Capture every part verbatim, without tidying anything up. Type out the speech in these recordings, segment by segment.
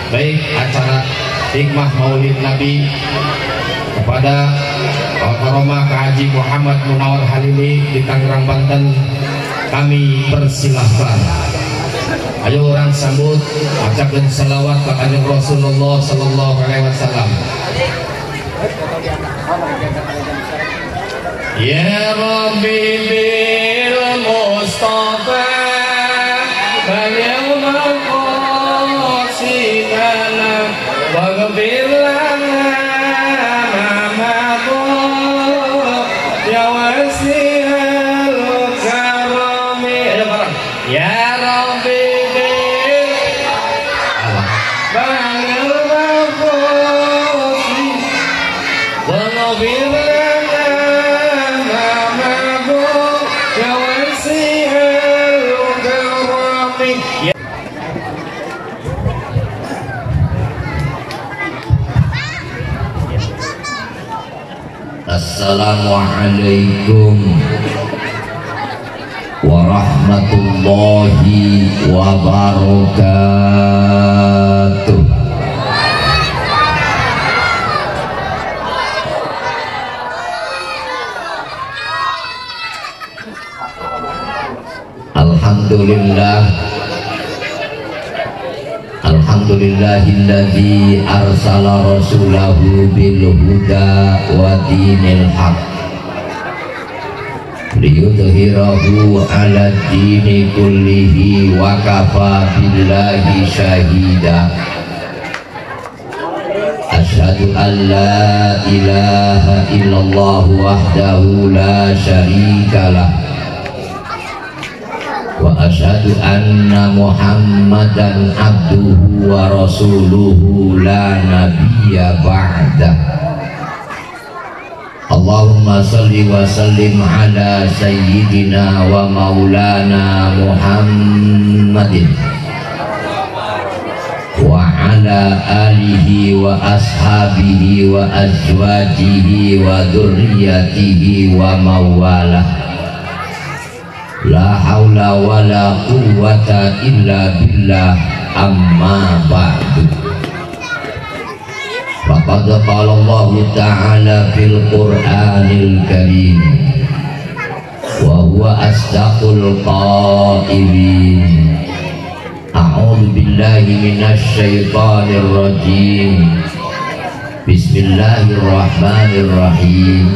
baik acara hikmah Maulid Nabi kepada Al-Karomah Haji Muhammad Munawar Halili di Tangerang, Banten, kami persilahkan. Ayo orang sambut, ucapkan salawat kepada Rasulullah Sallallahu Alaihi Wasallam. Ya Rabbi bil Mustafa falyawma qasidana waghfir lana ma madha ya wasi'al karami. Ya Rabbi Assalamualaikum warahmatullahi wabarakatuh. Alhamdulillah, alhamdulillahilladzi arsala rasulahu bil huda wa dinil haq liyudhhirahu ala dini kullihi wa kafa billahi syahida. Asyhadu an la ilaha illallah wahdahu la syarikalah wa asyhadu anna Muhammadan abduhu wa rasuluhu la nabiyya ba'dah. Allahumma salli wa sallim ala sayyidina wa maulana Muhammadin wa ala alihi wa ashabihi wa azwajihi wa dzurriyyatihi wa mawalah. La haula wa la quwwata illa billah, amma ba'du. Faqad qala Allah ta'ala fil Qur'anil Karim wa huwa asdaqul qailin. A'udzu billahi minasy syaithanir rajim. Bismillahirrahmanirrahim.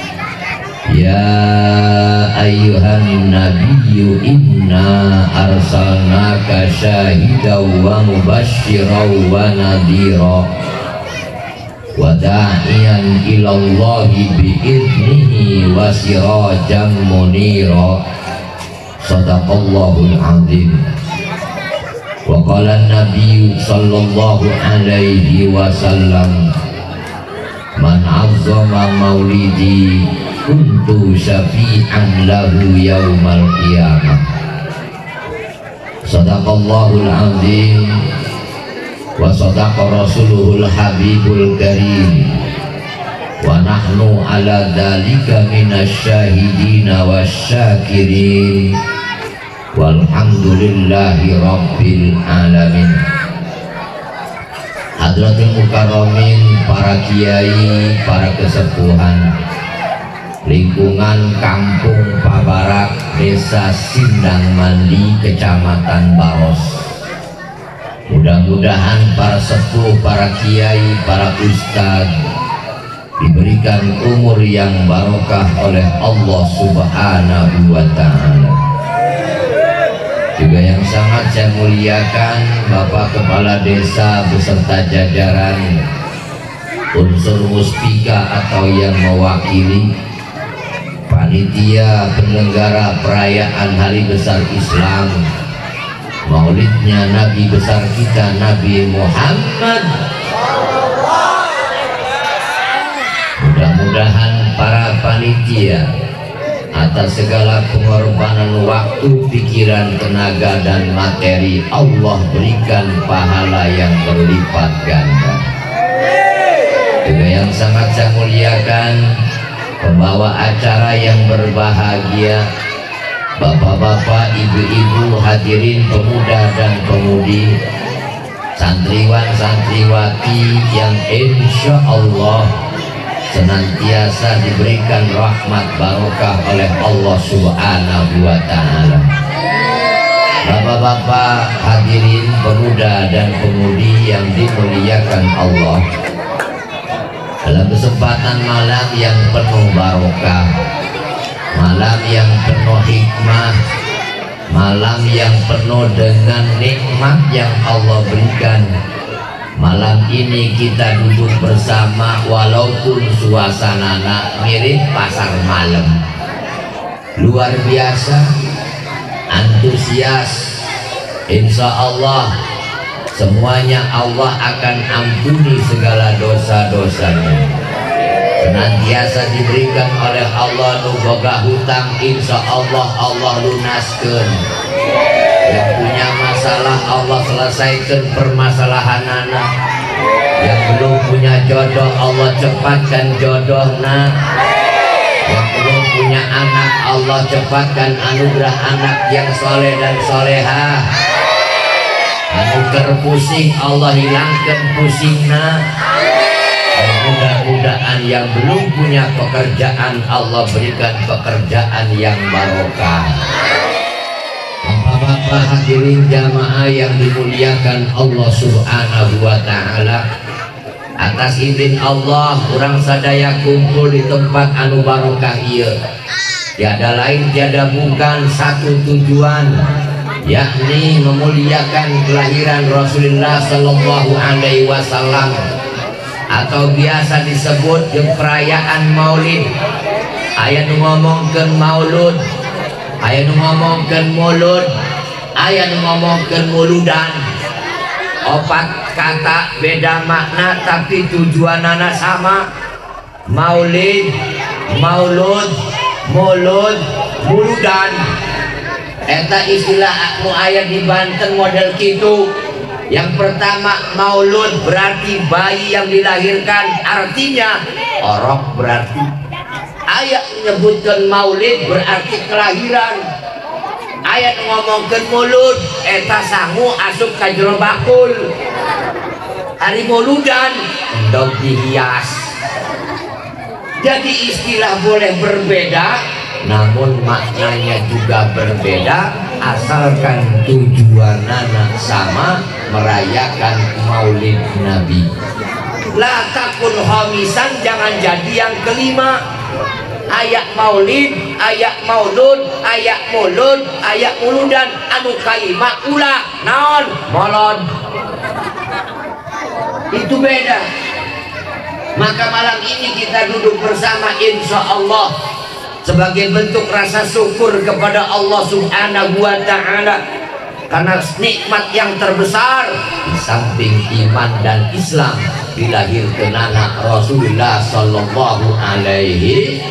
Ya ayyuhan nabiyyu inna arsalnaka syahidan wa mubasysyiran wa nadhira wa da'iyan ilallahi bi'idnihi wa sirajan munira. Shadaqallahul azim. Wa qala an-nabiyyu sallallahu alaihi wasallam, man 'azzama maulidi kuntu syafi'an lahu yaumal qiyamah. Shadaqallahul azim wa sadaqa rasuluhul habibul karim wa nahnu ala dhalika minasyahidina wasyakirin walhamdulillahi rabbil alamin. Hadratul mukarramin, para kiai, para kesepuhan lingkungan Kampung Pabarak, Desa Sindang Mandi, Kecamatan Baros. Mudah-mudahan para sepuh, para kiai, para ustadz diberikan umur yang barokah oleh Allah Subhanahu wa ta'ala. Juga yang sangat saya muliakan Bapak Kepala Desa beserta jajaran, unsur muspika atau yang mewakili, panitia penyelenggara perayaan Hari Besar Islam, Maulidnya Nabi besar kita Nabi Muhammad. Mudah-mudahan para panitia atas segala pengorbanan waktu, pikiran, tenaga, dan materi Allah berikan pahala yang berlipat ganda. Juga yang sangat saya muliakan pembawa acara yang berbahagia, bapak-bapak, ibu-ibu, hadirin pemuda dan pemudi, santriwan santriwati yang insya Allah senantiasa diberikan rahmat barokah oleh Allah Subhanahu wa Ta'ala. Bapak-bapak hadirin pemuda dan pemudi yang dimuliakan Allah, dalam kesempatan malam yang penuh barokah, malam yang penuh hikmah, malam yang penuh dengan nikmat yang Allah berikan, malam ini kita duduk bersama walaupun suasananya mirip pasar malam. Luar biasa antusias, insya Allah semuanya Allah akan ampuni segala dosa-dosanya. Senantiasa diberikan oleh Allah nu boga hutang, insya Allah Allah lunaskan. Yang punya masalah Allah selesaikan permasalahan anak. Yang belum punya jodoh Allah cepatkan jodohna. Yang belum punya anak Allah cepatkan anugerah anak yang soleh dan soleha. Anu pusing Allah hilangkan pusingna. Dan mudah-mudahan yang belum punya pekerjaan Allah berikan pekerjaan yang barokah. Bapak-bapak hadirin jamaah yang dimuliakan Allah Subhanahu wa Ta'ala, atas izin Allah orang sadaya kumpul di tempat anu barokah ieu tiada lain tiada bukan satu tujuan, yakni memuliakan kelahiran Rasulullah Sallallahu Alaihi Wasallam, atau biasa disebut perayaan Maulid. Aya nu ngomongkeun maulud, aya nu ngomongkeun mulud, aya nu ngomongkeun muludan. Opat kata beda makna tapi tujuanana sama. Maulid, maulud, mulud, muludan. Eta istilah nu aya di Banten model kitu. Yang pertama maulud berarti bayi yang dilahirkan, artinya orok berarti. Ayat menyebutkan maulid berarti kelahiran. Ayat ngomongkan mulud eta sangu asup ka jero bakul. Hari muludan endog dihias. Jadi istilah boleh berbeda, namun maknanya juga berbeda, asalkan tujuanana sama, merayakan maulid Nabi. La takun homisan, jangan jadi yang kelima. Ayak maulid, ayak maulud, ayak mulud, ayak muludan, anu kalima ulah naon molod. Itu beda. Maka malam ini kita duduk bersama insya Allah sebagai bentuk rasa syukur kepada Allah Subhanahu wa Ta'ala, karena nikmat yang terbesar di samping iman dan Islam dilahirkan anak Rasulullah Sallallahu Alaihi.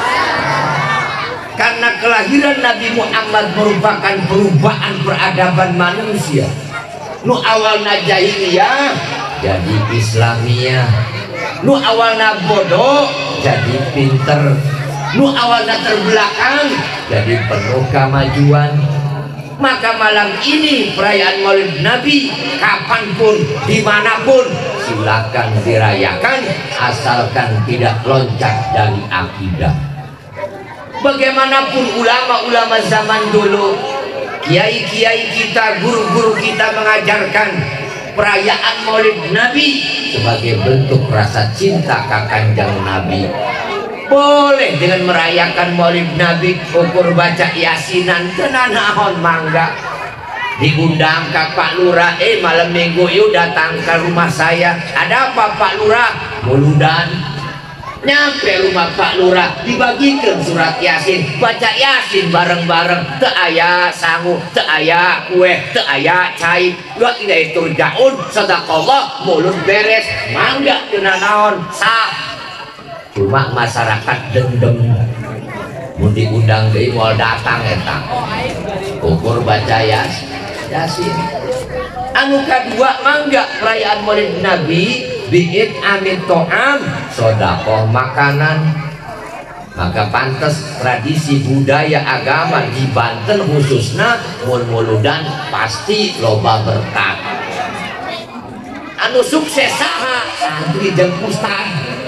Karena kelahiran Nabi Muhammad merupakan perubahan peradaban manusia. Nu awalna jahiliyah jadi Islamiyah, nu awalna bodoh jadi pinter, nu awalna terbelakang jadi penuh kemajuan. Maka malam ini perayaan Maulid Nabi, kapanpun, dimanapun, silakan dirayakan, asalkan tidak loncat dari akidah. Bagaimanapun ulama-ulama zaman dulu, kiai-kiai kita, guru-guru kita mengajarkan perayaan Maulid Nabi sebagai bentuk rasa cinta ka Kanjeng Nabi. Boleh dengan merayakan Maulid Nabi, ukur baca yasinan, tenanahon mangga. Diundang ke Pak Lurah, eh malam minggu yuk datang ke rumah saya. Ada apa Pak Lurah? Muludan. Nyampe rumah Pak Lurah, dibagikan surat yasin, baca yasin bareng-bareng. Teu aya sangu, teu aya kue, teu aya cai. Dua tidak itu jaun, sedekah, mulut beres, mangga tenanaon sah. Cuma masyarakat dendem, mau diundang deui moal datang eta ukur baca yasin. Anu kadua mangga perayaan Maulid Nabi bi'id amin to'am, sodakoh makanan. Maka pantas tradisi budaya agama di Banten khususnya mul-muludan pasti loba berkah. anu sukses saha santri jeung ustad.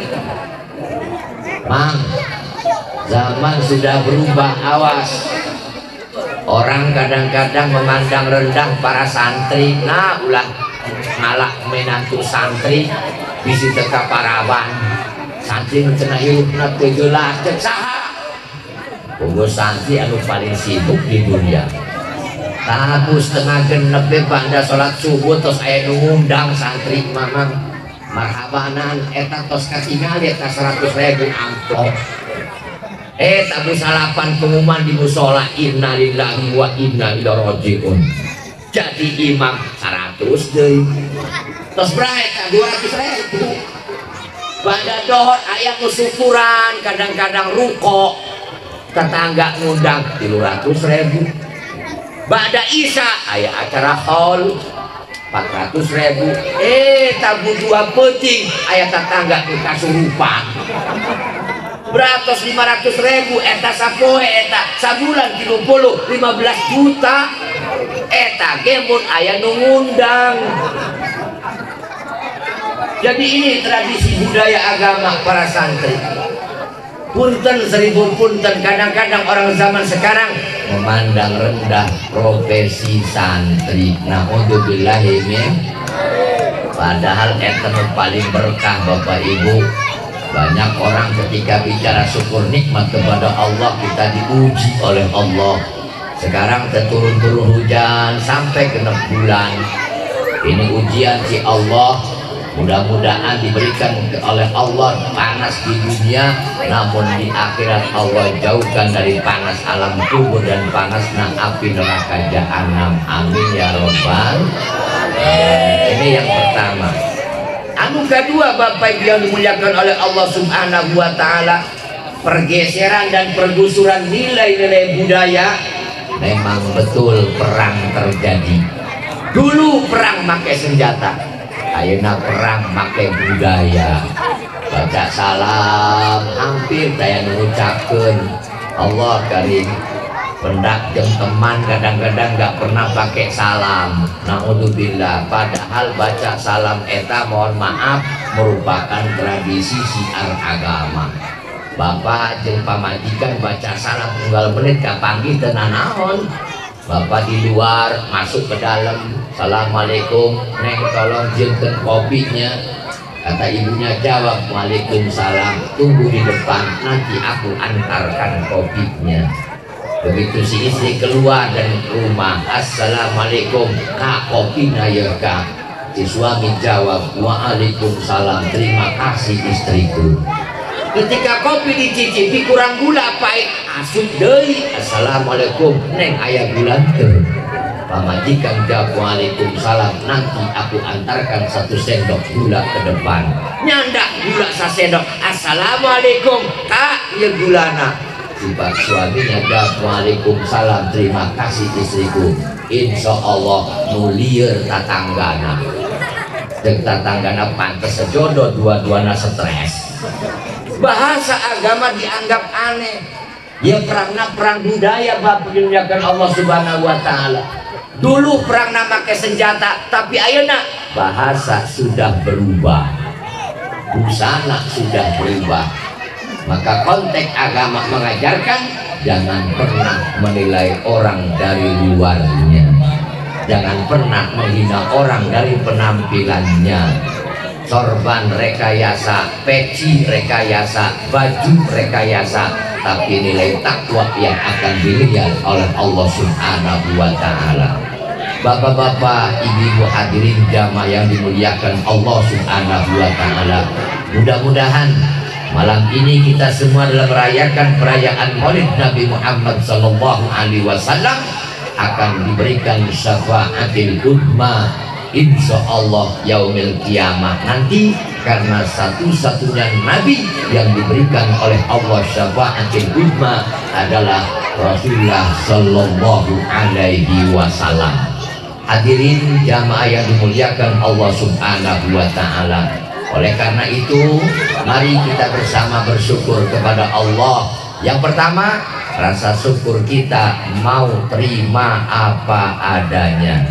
Mang, zaman sudah berubah, awas. Orang kadang-kadang memandang rendah para santri. Nah ulah ngalah menantu santri bisi teka parawan santri cenah hirupna teu jelas cek saha. Boga santri anu paling sibuk di dunia. Tahu setengah genep we banda salat subuh tos aya nu ngundang santri mamang marhabanan eta tos katingal eta seratus ribu amplop. Eh tabu salapan pengumuman di musola inna lillahi wa inna ilaihi rajiun. Jadi imam seratus deui. Tos berapa? dua ratus ribu. Pada dohor aya nu syukuran, kadang-kadang ruko. Tetangga ngundang tiga ratus ribu. Bada isya aya acara haul empat ratus ribu. Eh tabu dua penting aya tetangga nu kasurupan. Beratus lima ratus ribu eta sapoe eta sabulan tiga puluh lima belas juta eta gemun aya nu ngundang. Jadi ini tradisi budaya agama para santri. Punten seribu punten, kadang-kadang orang zaman sekarang memandang rendah profesi santri. Naudzubillahi min. Padahal eta paling berkah Bapak Ibu. Banyak orang ketika bicara syukur nikmat kepada Allah kita diuji oleh Allah. Sekarang turun-turun hujan sampai genep bulan. Ini ujian si Allah. Mudah-mudahan diberikan oleh Allah panas di dunia, namun di akhirat Allah jauhkan dari panas alam kubur dan panasnya api neraka jahanam. Amin ya robbal. Ini yang pertama. Anu kedua Bapak Ibu yang dimuliakan oleh Allah Subhanahu wa taala, pergeseran dan pergusuran nilai-nilai budaya. Memang betul perang terjadi. Dulu perang pakai senjata, ayeuna perang pakai budaya. Baca salam hampir daya ngucapkeun Allah karim. Pendak jeung teman kadang-kadang nggak pernah pakai salam. Naudzubillah. Padahal baca salam eta mohon maaf merupakan tradisi siar agama. Bapak jeung pamajikan baca salam tunggal menit kapanggih teu nanaon. Bapak di luar masuk ke dalam, assalamualaikum neng tolong jengken kopinya. Kata ibunya jawab waalaikumsalam, tunggu di depan nanti aku antarkan kopinya. Begitu si istri keluar dari rumah, assalamualaikum kak kopinya ya kak. Si suami jawab waalaikumsalam, terima kasih istriku. Ketika kopi dicicipi kurang gula pahit, asup deui, assalamualaikum neng aya gula teu. Pamajikan jawab waalaikumsalam, nanti aku antarkan satu sendok gula ke depan. Nyandak gula sasendok, assalamualaikum kak ya gulana. Sifat suaminya jawab waalaikumsalam, terima kasih istriku. Insya Allah nulieur tatanggana. Jeung tatanggana pantes sejodoh, dua-duana stres. Bahasa agama dianggap aneh. Ya perangna perang budaya Bapak dimuliakan Allah Subhanahu wa taala. Dulu perang pakai senjata, tapi ayeuna bahasa sudah berubah. Busana sudah berubah. Maka konteks agama mengajarkan jangan pernah menilai orang dari luarnya. Jangan pernah menghina orang dari penampilannya. Sorban rekayasa, peci rekayasa, baju rekayasa, tapi nilai takwa yang akan dilihat oleh Allah Subhanahu wa taala. Bapak-bapak, ibu-ibu hadirin jamaah yang dimuliakan Allah Subhanahu wa taala. Mudah-mudahan malam ini kita semua dalam merayakan perayaan Maulid Nabi Muhammad sallallahu alaihi wasallam akan diberikan syafaatil uzma insya Allah yaumil kiamah nanti, karena satu-satunya Nabi yang diberikan oleh Allah syafaatil uzma adalah Rasulullah sallallahu alaihi wasallam. Hadirin jamaah yang dimuliakan Allah Subhanahu wa taala. Oleh karena itu, mari kita bersama bersyukur kepada Allah. Yang pertama, rasa syukur kita mau terima apa adanya.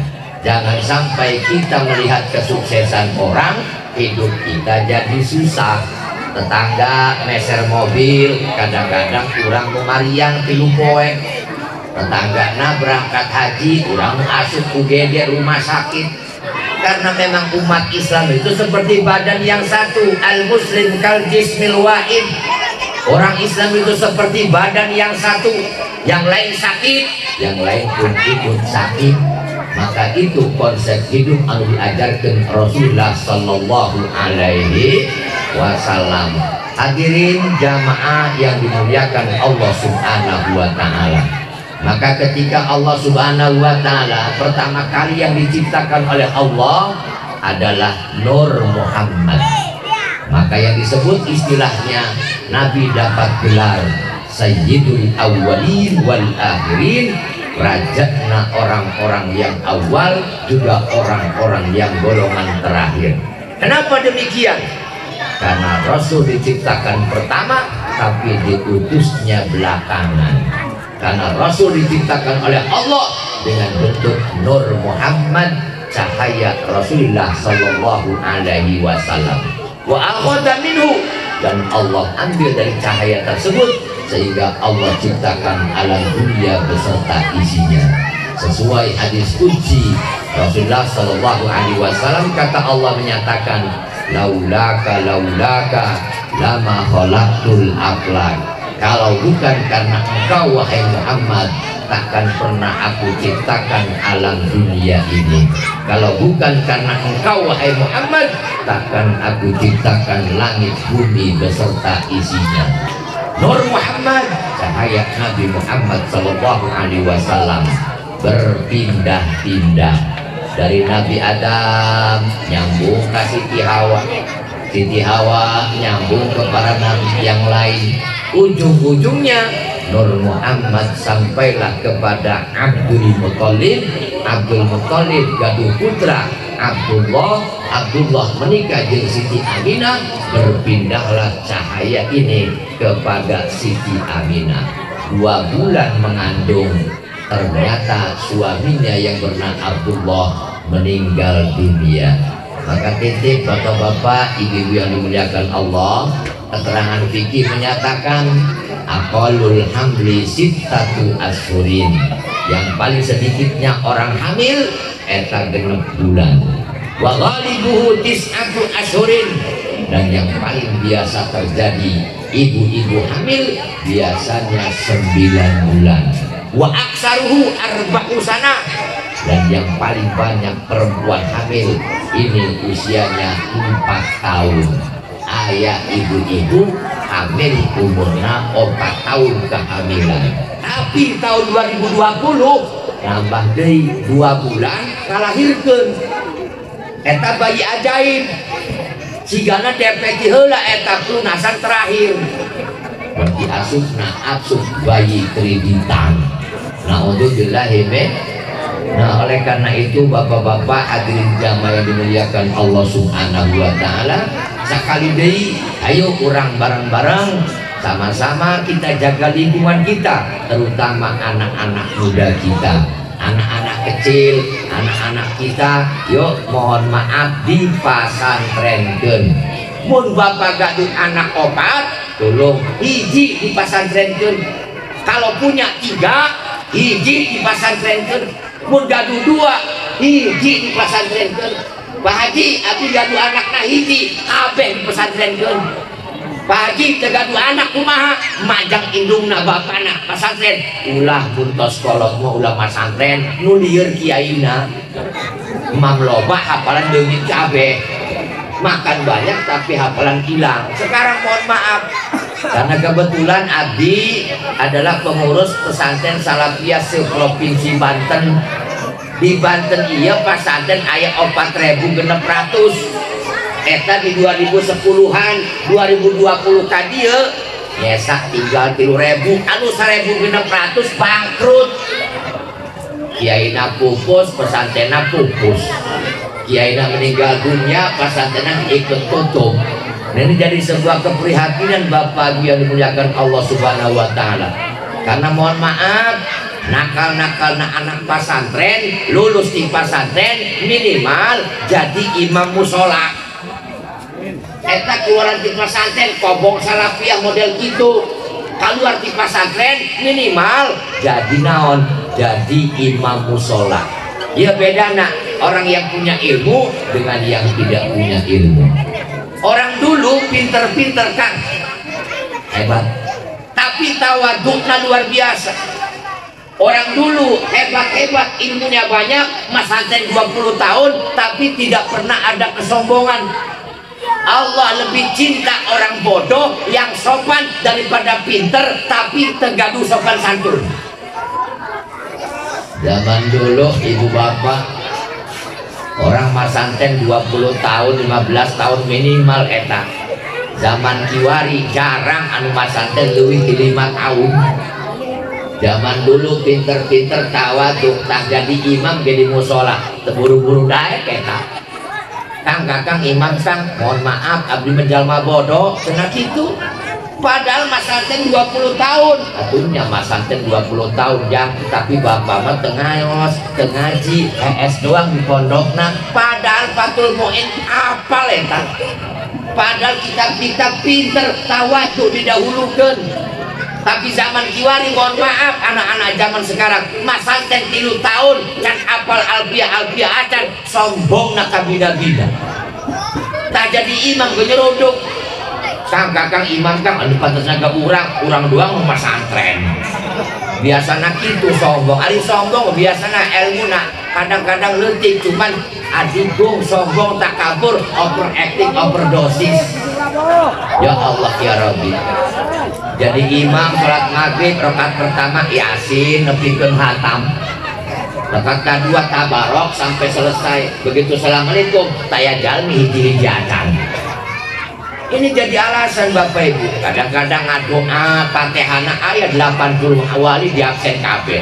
Jangan sampai kita melihat kesuksesan orang, hidup kita jadi susah. Tetangga meser mobil, kadang-kadang kurang memariang tilu poe. Tetanggana berangkat haji, kurang asup U G D rumah sakit. Karena memang umat Islam itu seperti badan yang satu, al-muslim kal jismil wahid. Orang Islam itu seperti badan yang satu, yang lain sakit, yang lain pun ikut sakit. Maka itu konsep hidup yang diajarkan Rasulullah Sallallahu Alaihi Wasallam. Hadirin jamaah yang dimuliakan Allah Subhanahu Wa Taala. Maka ketika Allah Subhanahu Wa Taala pertama kali yang diciptakan oleh Allah adalah Nur Muhammad, maka yang disebut istilahnya Nabi dapat gelar Sayyidul Awwalin wal Akhirin, rajanya orang-orang yang awal juga orang-orang yang golongan terakhir. Kenapa demikian? Karena Rasul diciptakan pertama tapi diutusnya belakangan. Karena Rasul diciptakan oleh Allah dengan bentuk Nur Muhammad, cahaya Rasulullah Sallallahu Alaihi Wasallam. Wa akhadha minhu, dan Allah ambil dari cahaya tersebut sehingga Allah ciptakan alam dunia beserta isinya. Sesuai hadis qudsi Rasulullah Sallallahu Alaihi Wasallam, kata Allah menyatakan, laulaka laulaka lama khalaqtul aflak. Kalau bukan karena engkau wahai Muhammad, takkan pernah aku ciptakan alam dunia ini. Kalau bukan karena engkau wahai Muhammad, takkan aku ciptakan langit bumi beserta isinya. Nur Muhammad, cahaya Nabi Muhammad Sallallahu Alaihi Wasallam berpindah-pindah dari Nabi Adam nyambung ke Siti Hawa, Siti Hawa nyambung ke para nabi yang lain. Ujung-ujungnya Nur Muhammad sampailah kepada Abdul Muthalib. Abdul Muthalib gaduh putra Abdullah. Abdullah menikah dengan Siti Aminah. Berpindahlah cahaya ini kepada Siti Aminah. Dua bulan mengandung, ternyata suaminya yang bernama Abdullah meninggal dunia. Maka titip bapak-bapak, ibu-ibu yang dimuliakan Allah, keterangan fikih menyatakan aqallul hamli sittatu ashurin, yang paling sedikitnya orang hamil eta genep bulan. Wa ghalibuhu tis'atu ashurin, dan yang paling biasa terjadi ibu-ibu hamil biasanya sembilan bulan. Wa aksaruhu arba'u sana, dan yang paling banyak perempuan hamil ini usianya empat tahun. Ayah ibu-ibu hamil umurnya empat tahun kehamilan. Tapi tahun dua ribu dua puluh nambah dari dua bulan kalahirkeun eta bayi ajaib, sigana depeti heula eta pelunasan terakhir. Berarti asupna asup bayi kreditan. Naudzubillah. Nah, oleh karena itu bapak-bapak hadirin jamaah yang dimuliakan Allah Subhanahu Wa Taala, sekali deui ayo kurang bareng-bareng sama-sama kita jaga lingkungan kita, terutama anak-anak muda kita, anak-anak kecil, anak-anak kita. Yuk mohon maaf dipasantrenkeun. Mun bapak gaduh anak opat, tolong hiji dipasantrenkeun. Kalau punya tiga, hiji dipasantrenkeun. Mun gaduh dua, hiji dipasantrenkeun. Pak Haji, abdi gaduh anakna hiji, kabeh dipasantrenkeun. Pak Haji tegaduh anak kumaha, majang indungna bapana pasantren. Ulah buntos kolot mah ulah pasantren, nu lieur kiaina. Mam loba hafalan deungit kabeh. Makan banyak tapi hafalan hilang. Sekarang mohon maaf, karena kebetulan abdi adalah pengurus pesantren Salafiyah se-Provinsi Banten. Di Banten iya pesantren aya opat ribu genep ratus. Eta di dua ribu sepuluhan, dua ribu dua puluh ka dieu nyesa tinggal tilu ribu, anu seribu genep ratus bangkrut. Kiaina pupus, pesantrenna pupus. Kiaina meninggal dunia, pesantrenna ikut tutup. Nah, ini jadi sebuah keprihatinan Bapak yang dimuliakan Allah Subhanahu Wa Taala. Karena mohon maaf, nakal-nakal na anak pesantren lulus di pesantren minimal jadi imam musola. Eta keluaran di pesantren kobong salafiyah model gitu, keluar di pesantren minimal jadi naon, jadi imam musola. Ya beda nak orang yang punya ilmu dengan yang tidak punya ilmu. Orang dulu pinter-pinter kan hebat, tapi tawaduknya luar biasa. Orang dulu hebat-hebat, ilmunya banyak, pesantren dua puluh tahun, tapi tidak pernah ada kesombongan. Allah lebih cinta orang bodoh yang sopan daripada pinter tapi tegaduh sopan santun. Zaman dulu ibu bapak orang pesantren dua puluh tahun, lima belas tahun minimal eta. Zaman kiwari jarang anu pesantren leuwih ti lima tahun. Zaman dulu pinter-pinter tawaduk tak jadi imam jadi musola teburu-buru daek eta. Kang kakang imam sang mohon maaf abdi menjalma bodoh cenah kitu. Padahal pesantren dua puluh tahun, atunya pesantren dua puluh tahun jang, tapi bapak mah tengayos, tengaji, E S doang di pondokna. Padahal Fatul Muin apal eta. Padahal kitab-kitab pinter tawaduk didahulukeun. Tapi zaman kiwari mohon maaf anak-anak zaman sekarang pesantren tilu tahun kan apal alfiah alfiah acan sombong nak kabida-bida. Tak jadi imam genyeruduk. Kang kakang imam kang anu pantasna ka urang, urang doang pesantren. Biasana kitu sombong, ari sombong biasana ilmuna kadang-kadang leutik cuman adigung sombong takabur overacting overdosis. Ya Allah ya Rabbi. Jadi imam sholat maghrib rakaat pertama yasin nepikeun hatam, rakaat kedua tabarok sampai selesai. Begitu assalamualaikum taya jalmi hiji-hiji acan. Ini jadi alasan Bapak Ibu kadang-kadang ngadoa Fatihana ayat delapan puluh wali di absen kabeh,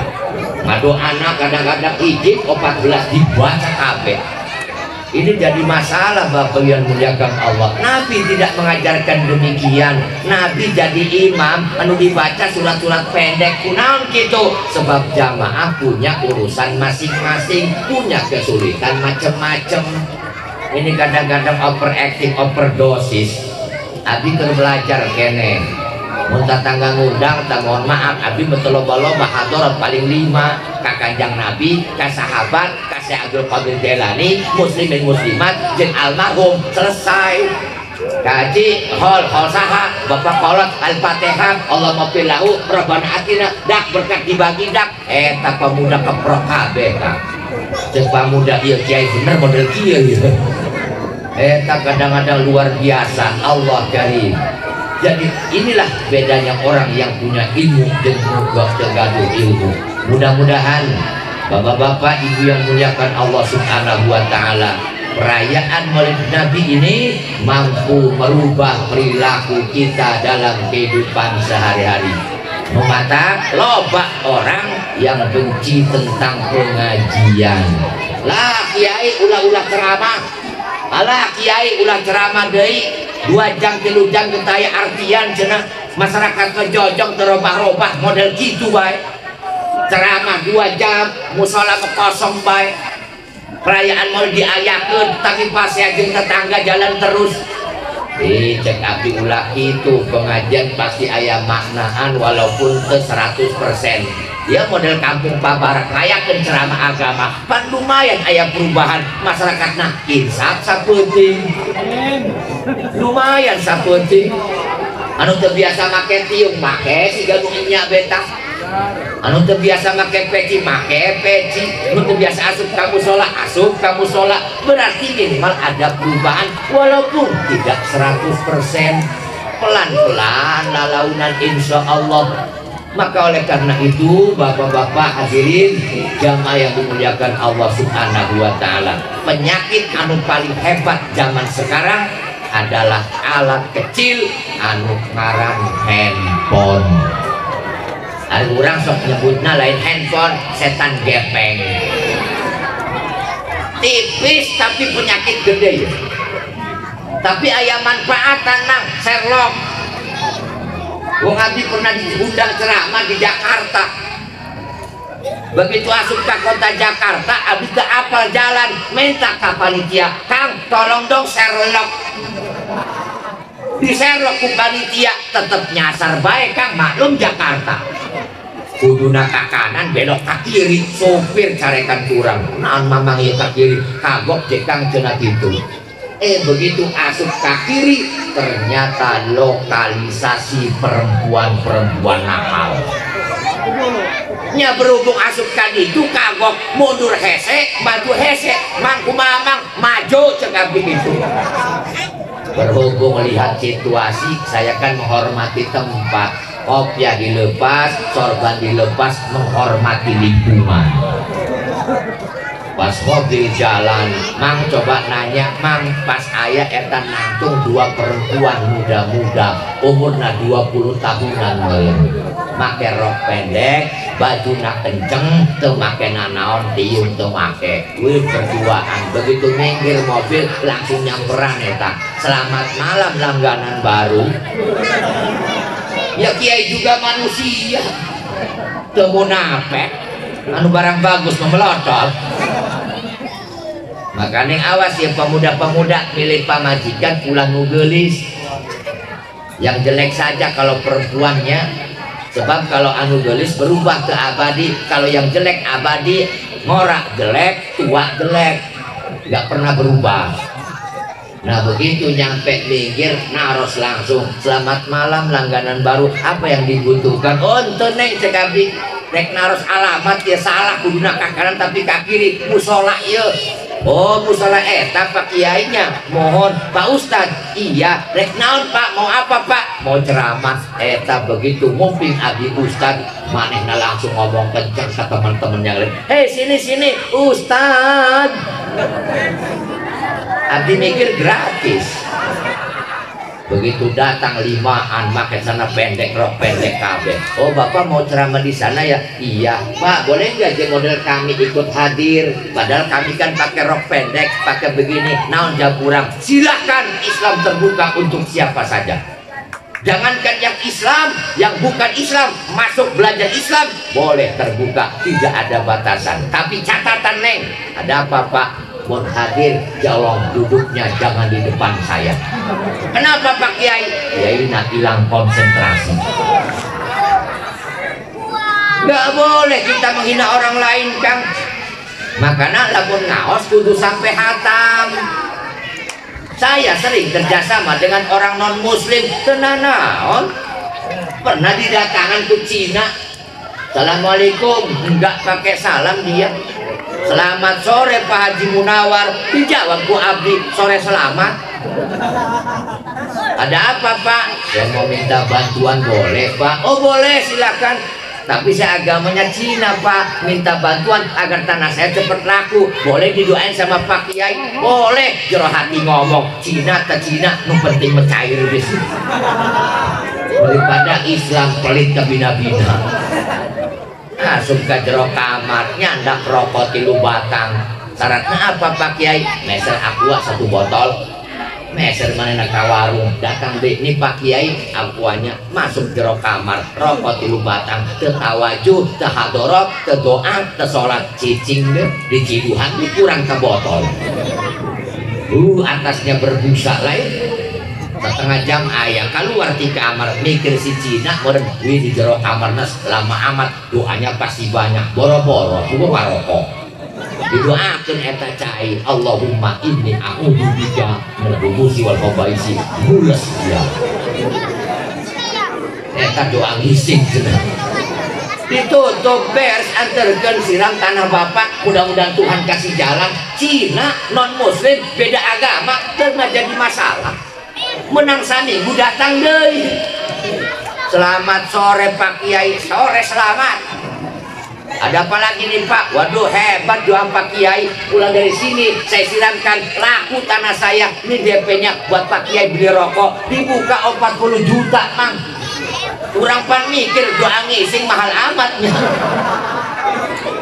ngadoana kadang-kadang ijib empat belas dibaca kabeh. Ini jadi masalah Bapak yang muliakan Allah. Nabi tidak mengajarkan demikian. Nabi jadi imam anu dibaca surat-surat pendek kunaon gitu, sebab jamaah punya urusan masing-masing, punya kesulitan macam-macam. Ini kadang-kadang overacting overdosis. Abi keur belajar kene muntah tangga ngundang tak mohon maaf abi betul loba-loba hadarat paling lima ka Kanjeng Nabi, ka sahabat, ka Syekh Abdul Qadir Jailani, muslimin muslimat jeung almarhum selesai. Kaji hol hol saha bapak kolot al-fatihah Allahumma filahu rabbana atina dak berkat dibagi dak eta pemuda keprok kabeh ka jeung pamuda ieu kiai bener model kieu ieu eta kadang-kadang luar biasa. Allah karim. Jadi inilah bedanya orang yang punya ilmu dan juga tergaduh ilmu. Mudah-mudahan bapak-bapak ibu yang muliakan Allah subhanahu wa ta'ala, perayaan Maulid Nabi ini mampu merubah perilaku kita dalam kehidupan sehari-hari. Memata loba orang yang benci tentang pengajian. Lah kiai ulah-ulah ceramah, alah kiai ulah ceramah deui dua jam tilu jam getaya artian cenah masyarakat kejojong terobah-robah model gitu baik. Ceramah dua jam musola kosong baik, perayaan mau diayakeun tapi pas jeung tetangga jalan terus. Eh cek abdi ulah itu pengajian pasti aya maknaan walaupun ke seratus persen. Dia model kampung pabarak ngayakeun ceramah agama pan lumayan aya perubahan masyarakatna insaf sapenting. Lumayan sapenting. Anu teu biasa make tiung make siga nu nya beta. Anu teu biasa make peci make peci. Anu teu biasa asup ka mushola asup ka mushola. Berarti minimal ada perubahan walaupun tidak seratus persen. Pelan-pelan lalaunan insyaallah. Maka oleh karena itu bapak-bapak hadirin jamaah yang dimuliakan Allah subhanahu wa ta'ala, penyakit anu paling hebat zaman sekarang adalah alat kecil anu ngaran handphone. Ada orang sok nyebutnya lain handphone setan gepeng, tipis tapi penyakit gede. Tapi aya manfaatan nang Sherlock. Wong abdi pernah diundang ceramah di Jakarta. Begitu asup ke kota Jakarta, abis ke apal jalan, minta ke panitia, Kang tolong dong Sherlock. Di Sherlock ku panitia tetep nyasar baik Kang, maklum Jakarta. Kuduna ke kanan belok ke kiri, sopir carekan kurang naon mamang ya ke kiri, kagok jekang cenah gitu. Eh begitu asup ke kiri, ternyata lokalisasi perempuan-perempuan nakal. Nya berhubung asup kan itu kagok mundur hese, maju hese, mangku mamang maju cekap begitu. Berhubung lihat situasi, saya kan menghormati tempat. Kopiah dilepas, sorban dilepas, menghormati lingkungan. Pas mobil jalan, Mang coba nanya, Mang pas ayah eta nangtung dua perempuan muda-muda, umurna dua puluh tahunan meureun. Make rok pendek, baju nak kenceng, teu make nanaon tiung teu make. Wih berduaan, begitu minggir mobil langsung nyamperan eta. Selamat malam langganan baru. Ya kiai juga manusia, temu napek, anu barang bagus memelotot. Makanya awas ya pemuda-pemuda milih pamajikan pulang nugelis. Yang jelek saja kalau perempuannya, sebab kalau anu gelis berubah ke abadi. Kalau yang jelek abadi, ngorak jelek, tua jelek, nggak pernah berubah. Nah begitu nyampe minggir naros langsung selamat malam langganan baru, apa yang dibutuhkan? Oh ente neng cekabi rek naros alamat ya salah kuduna ke kanan tapi ke kiri musola ya. Oh musola eta pak kiainya, mohon Pak Ustad. Iya rek naon Pak, mau apa Pak? Mau ceramah. Eta begitu mumping abi Ustad manehna langsung ngomong kencang ke teman-teman yang lain, hei sini sini Ustad. Abdi mikir gratis. Begitu datang limaan pakai sana pendek, rok pendek kabeh. Oh bapak mau ceramah di sana ya? Iya Pak, boleh nggak je model kami ikut hadir? Padahal kami kan pakai rok pendek, pakai begini, naon jam kurang. Silahkan, Islam terbuka untuk siapa saja. Jangankan yang Islam, yang bukan Islam masuk belajar Islam boleh terbuka, tidak ada batasan. Tapi catatan neng, ada apa Pak? Mau hadir, jolong duduknya jangan di depan saya. Kenapa Pak Kiai? Kiai nak hilang konsentrasi. Gak boleh kita menghina orang lain Kang. Makanya lamun ngaos kudu sampai hatam. Saya sering kerjasama dengan orang non muslim tenanaon. Pernah didatangan ke Cina, Assalamualaikum, enggak pakai salam dia. Selamat sore Pak Haji Munawar. Dijawab Bu Abdi, sore selamat. Ada apa Pak? Saya mau minta bantuan boleh Pak? Oh boleh silakan. Tapi saya agamanya Cina Pak, minta bantuan agar tanah saya cepat laku. Boleh didoain sama Pak Kiai? Boleh. Jero hati ngomong Cina ke Cina, nu penting mencair bis. Daripada Islam pelit ke bina-bina. Asup ke jero kamar nyandak rokok tilu batang. Syaratnya apa Pak Kiai? Meser aqua satu botol. Meser mana ke warung datang deh ini Pak Kiai aquanya. Masuk jero kamar rokok tilu batang. Tetawajuh, tehadorot, tedoa, tesolat cicing deh di ciduhan kurang ke botol. Uh atasnya berbusa lain. Setengah jam ayah keluar di kamar mikir si Cina meren di jero kamarnya lama amat doanya pasti banyak boro-boro juga rokok didoakan eta cai Allahumma inni a'udzubika minal khubuthi wal khaba'isi mulas ya eta doa ngising cenah ditutup beres anterkeun siram tanah bapak mudah-mudahan Tuhan kasih jalan. Cina non muslim beda agama teu jadi masalah. Menang saminggu datang deh. Selamat sore Pak Kiai. Sore selamat. Ada apa lagi nih Pak? Waduh hebat doa Pak Kiai. Pulang dari sini saya siramkan laku tanah saya. Ini D P-nya buat Pak Kiai beli rokok. Dibuka empat puluh juta Mang. Kurang pan mikir doa ngising mahal amatnya.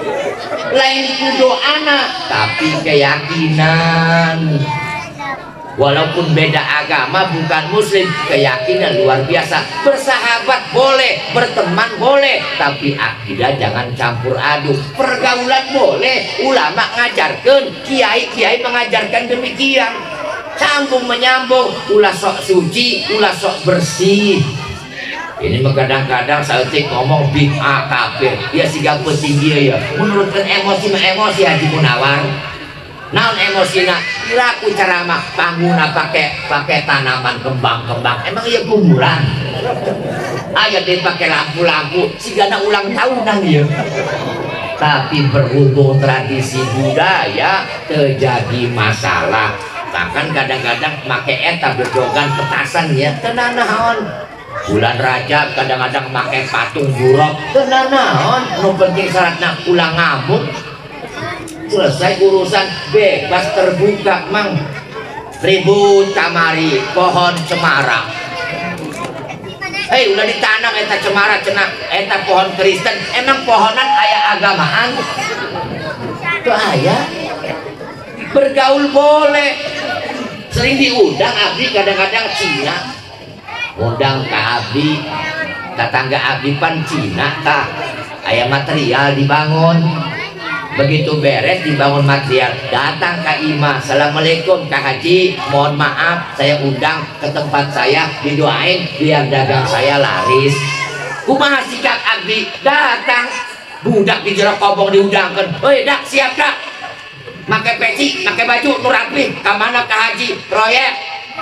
Lain doa anak tapi keyakinan. walaupun beda agama, bukan muslim, keyakinan luar biasa. Bersahabat boleh, berteman boleh, tapi akidah jangan campur aduk. Pergaulan boleh, ulama ngajarkan, kiai-kiai mengajarkan demikian. Sambung menyambung, ulah sok suci, ulah sok bersih. Ini kadang-kadang saya ngomong bid'ah kafir, ya siga petinggi ya. Menurutkan emosi emosi Haji Munawar. Naon emosina, kira aku ceramah pangguna pakai pakai tanaman kembang-kembang. Emang iya kuburan? Ayo deh pakai lampu-lampu, sigana ulang tahunan ya. Tapi berhubung tradisi budaya terjadi masalah. Bahkan kadang-kadang pakai eta bedogan petasan ya, tenan naon. Bulan Rajab kadang-kadang pakai patung buruk, tenan naon. Nu penting syaratna ulang ngamuk. Selesai urusan, bebas terbuka mang. Ribut kamari pohon cemara. Hei, udah ditanam eta cemara cenah, eta pohon Kristen. Emang pohonan aya agamaan? Tuh aya. Bergaul boleh. Sering diundang abdi kadang-kadang Cina. Undang ke abdi, tetangga abdi pan Cina tak. Aya material dibangun. Begitu beres dibangun material, datang ke imam, assalamualaikum Kak Haji, mohon maaf saya undang ke tempat saya, didoain biar dagang saya laris. Kumaha sikap abdi, datang budak di jero kobong diundangkan, woi dak siap dak, pakai peci, pakai baju nu rapi, kamana Kak Haji proyek.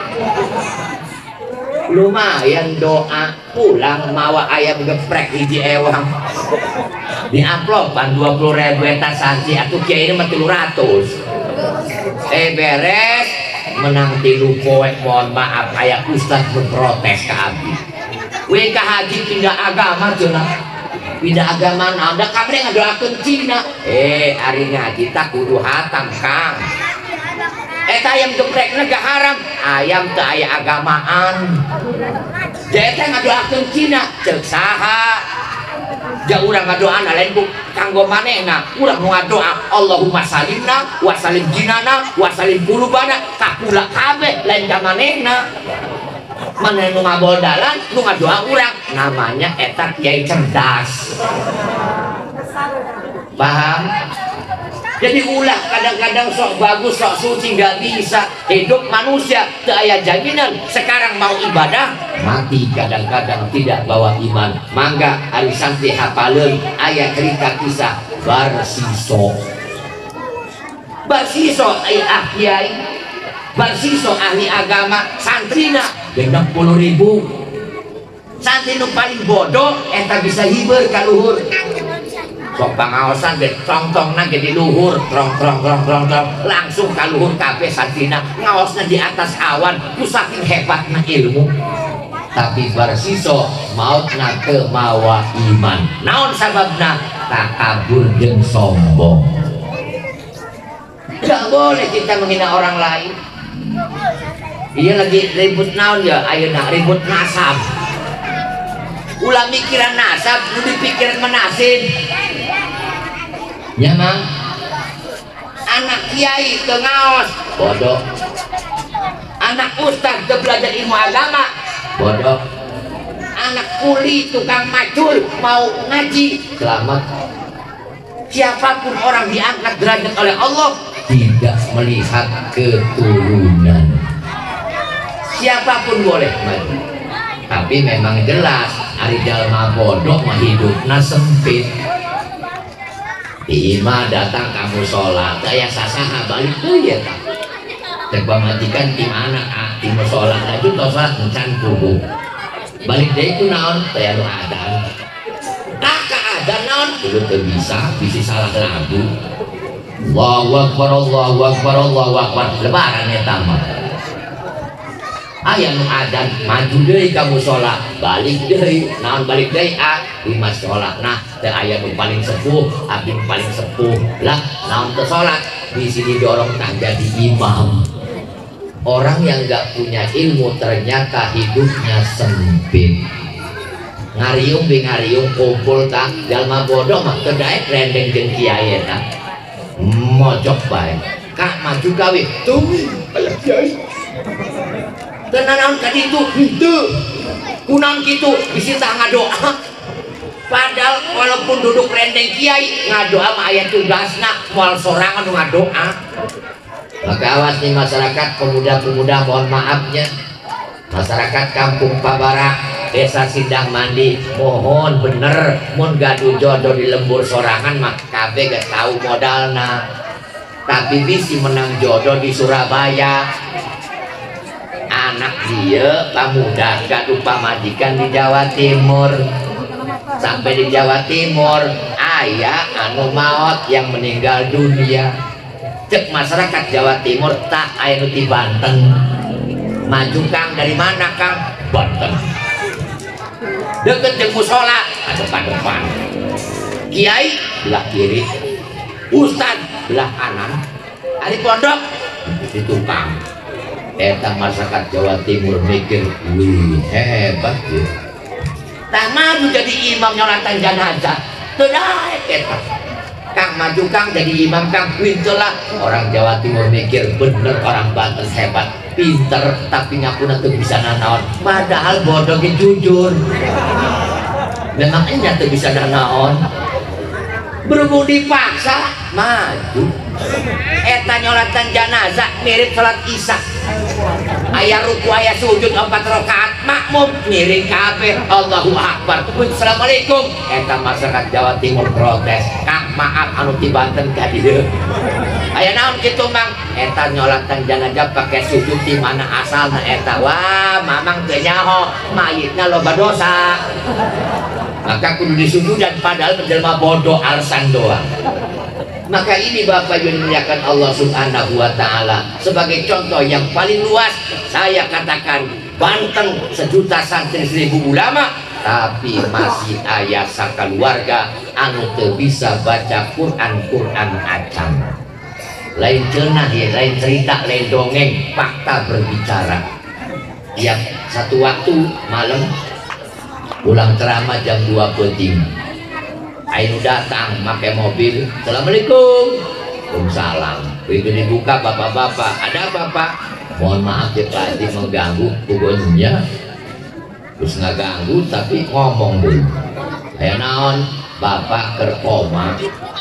Lumayan doa, pulang mawa ayam geprek hiji ewang di amplopan dua puluh ribu eta santi atuh kiai ini mah tilu ratus. Eh beres menang tilu poe, mohon maaf aya ustaz berprotes ke abdi. We Kak Haji pindah agama cenah. Pindah agama naon da kamari ngadoakeun Cina. Eh ari ngaji tak kudu hatam Kang. Eta ayam geprekna gak haram, ayam teu aya agamaan. Eta ngadoakeun Cina, ceuk saha? Ja urang ngadoana lain ku kanggo manehna. Urang nu ngadoa Allahumma salimna wa salim jinana wa salim qulubana, kakula kabeh lain ka manehna. Maneh nu ngaboldalan, nu ngadoa urang, namanya eta kiai cerdas. Paham? Jadi ulah kadang-kadang sok bagus, sok suci, nggak bisa. Hidup manusia teu aya jaminan. Sekarang mau ibadah, mati kadang-kadang tidak bawa iman. Mangga ari santi hafaleun aya cerita kisah Barsiso. Barsiso aya kiai, Barsiso ahli agama, santrina genep puluh ribu. Santri nu paling bodoh eta bisa hibeur ka luhur. Sok pangaosan ge tong-tongna ge di luhur, trong trong trong trong trong langsung ka luhur kabeh santrina, ngaosna di atas awan, ku saking hebatna ilmu. Tapi Barsiso mautna teu mawa iman. Naon sababna? Takabur jeung sombong. Gak boleh kita menghina orang lain. Iya lagi ribut naon ya, ayeuna ribut nasab. Ulah mikiran nasab, nu dipikiran menasib. Ya mang, anak kiai teu ngaos, bodoh. Anak ustaz teu belajar ilmu agama, bodoh. Anak kuli tukang macul mau ngaji, selamat. Siapapun orang diangkat derajat oleh Allah tidak melihat keturunan. Siapapun boleh maju, tapi memang jelas ari jalma bodoh mah hidupna sempit. Ima datang kamu sholat, saya sasaha balik tuh ya tak. Coba majikan di mana ah di sholat aja toh sholat mencan kubu. Balik deh itu naon, saya lu adan. Kakak adan naon, dulu tuh bisa, bisa salah lagu. Allahu Akbar, Allahu Akbar, Allahu Akbar. Lebaran ya tamat. Ayah nu adan maju deh kamu sholat, balik deh, naon balik deh ah lima sholat. Nah teh ayah nu paling sepuh, abdi nu paling sepuh lah, naon teh sholat di sini dorong tak jadi imam. Orang yang nggak punya ilmu ternyata hidupnya sempit. Ngariung bi ngariung kumpul tak, jalma bodoh mah kedaek rendeng jeung kiai eta. Mojok bae. Kak maju gawe, tuh, ayo kiai. Tenanan kadi itu itu kunang gitu bisa ngadoa. Padahal walaupun duduk rendeng kiai ngadoa mah aya tugasna moal sorangan nu ngadoa. Maka awas nih masyarakat pemuda-pemuda, mohon maafnya masyarakat Kampung Pabara Desa Sindang Mandi, mohon bener mun gaduh jodoh di lembur sorangan mah kabeh gak tahu modalna, tapi bisi menang jodoh di Surabaya. Anak dia pamuda gaduh pamajikan di Jawa Timur, sampai di Jawa Timur ayah anu maot yang meninggal dunia. Cek masyarakat Jawa Timur tak aya nu di Banten. Maju Kang, dari mana Kang? Banten. Deket jeung musola depan-depan. Kiai belah kiri, ustad belah kanan. Ari pondok di tukang. Eta masyarakat Jawa Timur mikir, wih hebat ya. Tah maju jadi imam nyolatan jenazah. Teu daek eta. Kang maju Kang jadi imam Kang, wincelah. Orang Jawa Timur mikir bener orang Banten hebat, pinter, tapi ngapuna tuh bisa nanaon. Padahal bodoh ge jujur. Memangnya tuh bisa nanaon. Berhubung dipaksa maju. Eta nyolatan jenazah mirip sholat isya. Aya ruku aya sujud empat rakaat makmum miring kabeh Allahu Akbar. Assalamualaikum. Eta masyarakat Jawa Timur protes. Kang maaf anu ti Banten ka dieu. Aya naon kitu Mang? Eta nyolatan jenazah pakai sujud di mana asalna eta? Wah, mamang teu nyaho, mayitna loba dosa. Maka kudu disujud dan padahal menjelma bodoh alasan doang. Maka ini Bapak yang dimuliakan Allah Subhanahu wa Ta'ala, sebagai contoh yang paling luas saya katakan Banten sejuta santri seribu ulama, tapi masih aya sakaluarga anu teu bisa baca Quran Quran acan. Lain cenah ya, lain cerita, lain dongeng, fakta berbicara. Tiap satu waktu malam pulang ceramah jam dua penting. Ayo datang pakai mobil. Assalamualaikum. Waalaikumsalam. Begitu dibuka bapak-bapak, ada apa Pak? Mohon maaf ya Pak, ini mengganggu kubunya. Terus nggak ganggu tapi ngomong dulu. Ayo naon, bapak kerkoma,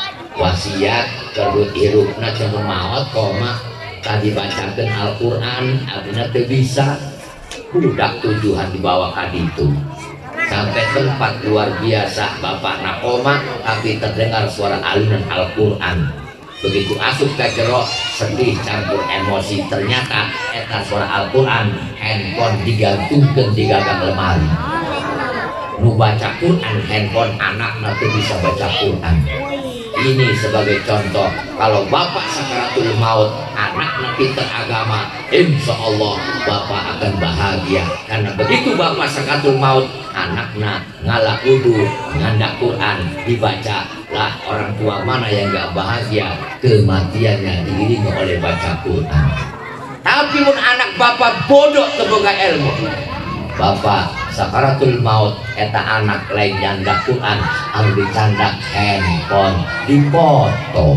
wasiat kerut hirupna cenah maot koma. Tadi bacakan Al-Quran, artinya teu bisa. Budak tujuan dibawa ka ditu. Sampai tempat luar biasa bapak nakoma, tapi terdengar suara alunan Al-Quran. Begitu asup ke jero sedih campur emosi, ternyata eta suara Al-Quran. Handphone digantungkeun di gagang lemari. Nu baca Quran handphone anak nanti bisa baca Quran. Ini sebagai contoh, kalau bapak sakaratul maut, anak nanti teragama, insya Allah bapak akan bahagia. Karena begitu bapak sakaratul maut, anaknya ngalah wudu, ngandak Quran, dibaca lah. Orang tua mana yang gak bahagia kematiannya diiringi oleh baca Quran. Tapi pun anak bapak bodoh teboga ilmu, bapak sakaratul maut eta anak lain nyandak Quran, anu dicandak handphone, dipoto,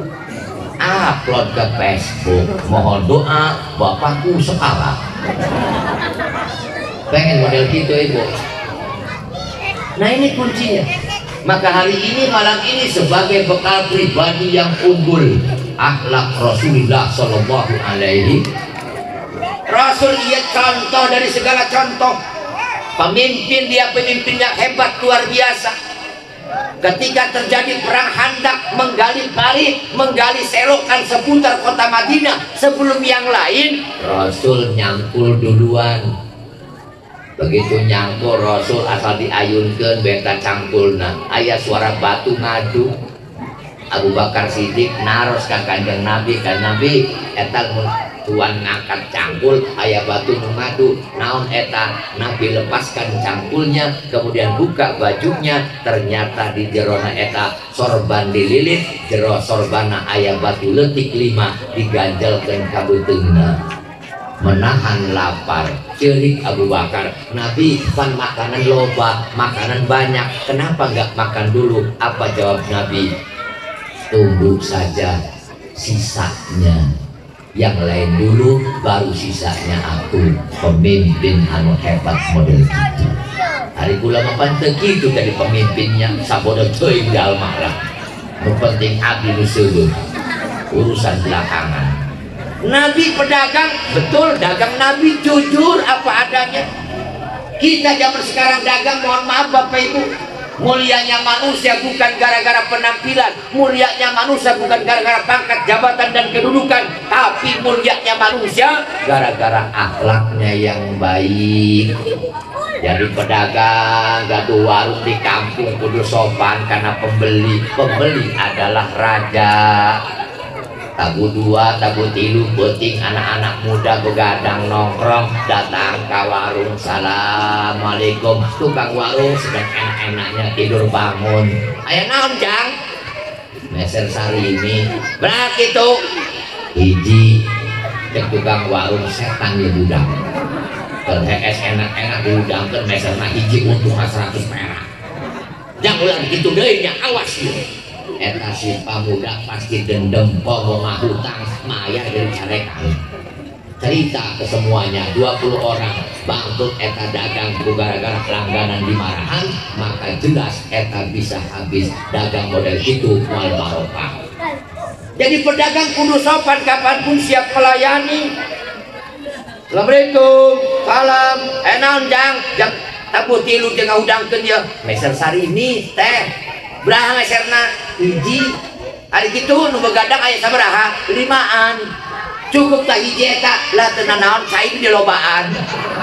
upload ke Facebook. Mohon doa bapakku sekarang. Pengen model gitu ibu. Nah ini kuncinya. Maka hari ini malam ini sebagai bekal pribadi yang unggul, akhlak Rasulullah Shallallahu Alaihi Rasul, ia contoh dari segala contoh. Pemimpin, dia pemimpin yang hebat luar biasa. Ketika terjadi perang Khandaq, menggali parit, menggali selokan seputar kota Madinah sebelum yang lain, Rasul nyangkul duluan. Begitu nyangkul Rasul asal diayunkeun beta cangkulna, aya suara batu ngadu. Abu Bakar Siddiq naros ka Kanjeng Nabi, kan Nabi eta tuan ngangkat cangkul aya batu nu ngadu. Naon eta? Nabi lepaskan cangkulnya, kemudian buka bajunya, ternyata di jerona eta sorban dililit, jero sorbana aya batu leutik lima diganjelkeun ka beuteungna. Menahan lapar, ceurik Abu Bakar, Nabi pan makanan loba, makanan banyak, kenapa nggak makan dulu? Apa jawab Nabi? Tunggu saja sisanya. yang lain dulu, baru sisanya aku pemimpin anu hebat model gitu. Hari kula mapante gitu jadi pemimpinnya sabodo teuing jalma lah. Nu penting abdi nu seuleum, urusan belakangan. Nabi pedagang, betul dagang Nabi jujur apa adanya. Kita zaman sekarang dagang, mohon maaf Bapak Ibu, mulianya manusia bukan gara-gara penampilan, mulianya manusia bukan gara-gara pangkat jabatan dan kedudukan, tapi mulianya manusia gara-gara akhlaknya yang baik. Jadi pedagang gaduh warung di kampung kudu sopan karena pembeli pembeli adalah raja. Tabu dua, tabu tilu, penting anak-anak muda begadang nongkrong datang ke warung. Assalamualaikum, tukang warung sedang enak-enaknya tidur bangun. Ayo naon jang? Meser sari ini berat itu hiji cek tukang warung setan ya budang. Terhes enak-enak budang ter meser na hiji untung seratus perak. Jangan ulang gitu deh, awas ya. Eta si pamuda pasti dendam pengomah hutang maya dari carekan. Cerita ke semuanya dua puluh orang bangkrut eta dagang gara-gara pelangganan dimarahan, maka jelas eta bisa habis dagang model itu mal barokah. Jadi pedagang kudu sopan kapanpun siap melayani. Assalamualaikum, salam, enaon jang, jang tabu tilu jeung udangkeun ya. Meser sari ini teh beraha ngeserna hiji hari gitu nu begadang aya sabaraha limaan cukup tak hiji eta lah teu naon saing di lobaan.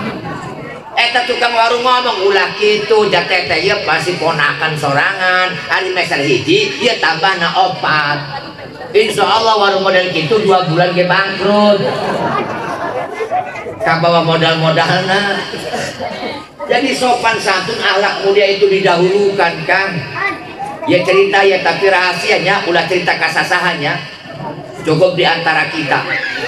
Eta tukang warung ngomong ulah kitu jate teh ieu pasti ponakan sorangan ari meser hiji ieu tambahna opat. Insyaallah warung model kitu dua bulan ge bangkrut. Kabawa modal-modalna. Jadi sopan santun akhlak mulia itu didahulukan Kang. Ya cerita ya tapi rahasianya ulah cerita kasasahannya cukup diantara kita.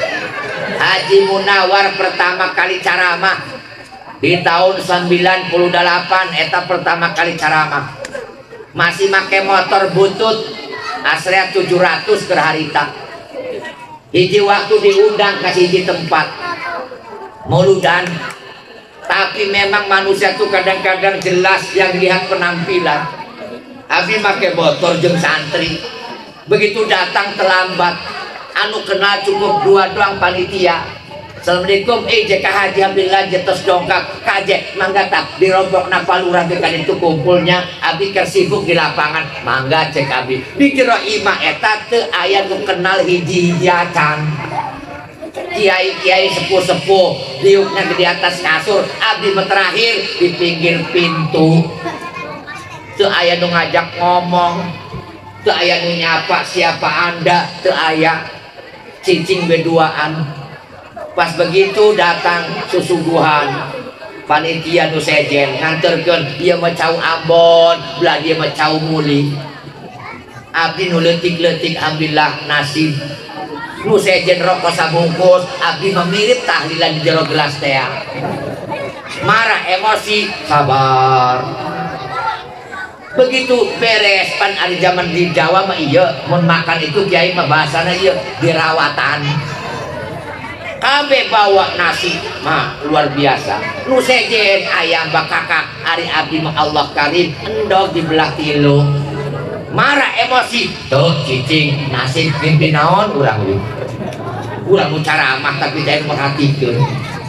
Haji Munawar pertama kali caramah di tahun sembilan puluh delapan, eta pertama kali caramah masih make motor butut asrea tujuh ratus ke harita. Hiji waktu diundang ke hiji tempat mauludan, tapi memang manusia tuh kadang-kadang jelas yang lihat penampilan. Abi make motor jeung santri, begitu datang terlambat, anu kenal cukup dua doang panitia. Assalamualaikum, eh jek haji alhamdulillah jetos dongkap kajek mangga tak dirombokna palurah dekan itu kumpulnya. Abi keur sibuk di lapangan, mangga cek abi. Dikira imah eta teu aya nu kenal hiji-hijian. Kiai-kiai sepuh-sepuh diuknya di atas kasur, abi terakhir di pinggir pintu. Teu aya nu ngajak ngomong, teu aya nu nyapa siapa anda, teu aya cicing beduaan. Pas begitu datang susuguhan panitia nu sejen nganterkeun ieu mah cau Ambon, belah dia mah cau Muli. Abdi nu leutik-leutik alhamdulillah nasib. Nu sejen rokok sabungkus, abdi mah mirip tahlilan di jero gelas teh. Marah emosi, sabar. Begitu beres pan ari zaman di Jawa mah iya mun makan itu kiai mah bahasana iya dirawatan. Kabeh bawa nasi mah luar biasa. Nu sejen ayam bakakak ari abdi mah Allah karim endog dibelah tilu. Marah emosi tuh cicing nasi pimpin naon urang we. Urang nu caramah tapi teh perhatikeun.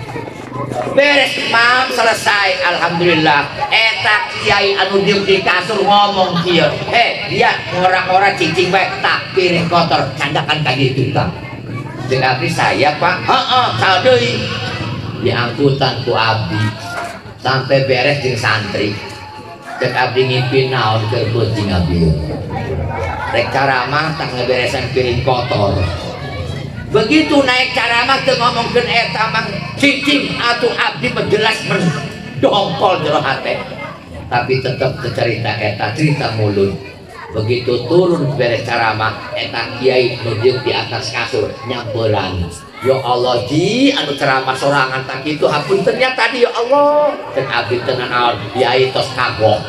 Beres mam selesai alhamdulillah. Eta kiai anu diuk di kasur ngomong kieu, "He, dia ngora-ngora cicing bae tak piring kotor candakan ka ditu tah." Jeung abdi saya, Pak. Heeh, sadeui. Diangkutan ku abdi sampai beres jeung santri. Cek abdi ngimpi naon keur kucing abdi. Rek caramah tak ngeberesan piring kotor. Begitu naik caramah teu ngomongkeun eta mah cicing atuh abdi mah jelas mendongkol jero hate. Tapi tetep cerita eta cerita mulut. Begitu turun beres caramah eta kiai nu diuk di atas kasur nyamperan. Ya Allah ji anu ceramah sorangan tak kitu hapuntennya tadi ya Allah. Cek abdi teu naon kiai tos kagok.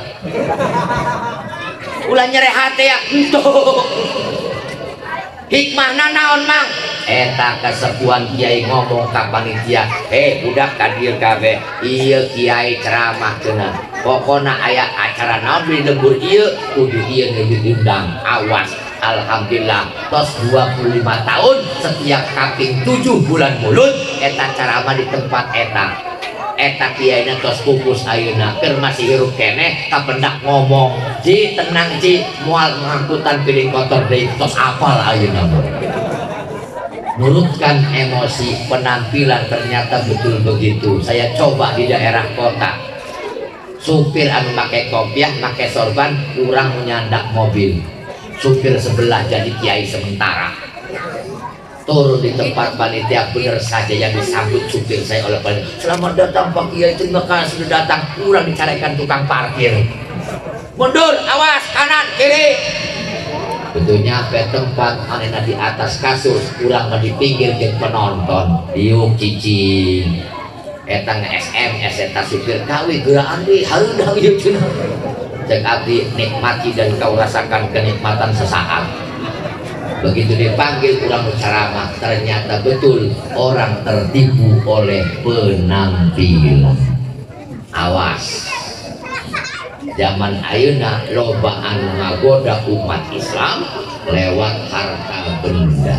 Ulah nyere hate ya entuh. Hikmahna naon mang? eta kesepuan kiai ngomong ka panitia, eh budak kadir kabeh ieu kiai ceramah cenah pokona aya acara naon di lembur ieu kudu ieu diundang. Awas. Alhamdulillah tos dua puluh lima tahun setiap kaping tujuh bulan mulut eta ceramah di tempat eta eta kiaina tos pupus ayeuna keur masih hirup keneh kapendak ngomong ji tenang ji moal ngangkutan piring kotor deui tos apal ayeuna. Nurutkan emosi penampilan ternyata betul begitu. Saya coba di daerah kota, supir anu make kopiah make sorban kurang menyandak mobil, supir sebelah jadi kiai sementara. Turun di tempat panitia bener saja yang disambut supir saya oleh panitia, selamat datang Pak Kiai, terima kasih sudah datang. Kurang dicarikan tukang parkir, mundur, awas kanan kiri. Betul nyampe tempat anena di atas kasus, kurang di pinggir jeung penonton. Diuk cicing eta nge-S M S eta supir kawi geuraan deui hareudang ieu cenah. Cek abdi nikmati dan kau rasakan kenikmatan sesaat. Begitu dipanggil kurang ceramah, ternyata betul orang tertipu oleh penampilan. Awas, zaman ayeuna loba anu ngagoda umat Islam lewat harta benda.